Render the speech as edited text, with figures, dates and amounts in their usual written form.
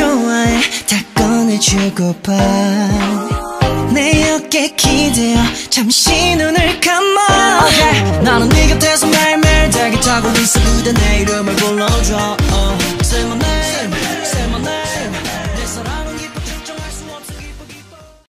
좋아해 다 꺼내주고파 내 어깨 기대어 잠시 눈을 감아 okay. 나는 네 곁에서 매일매일 대기 타고 있어 그대 내 이름을 불러줘 쓸모없는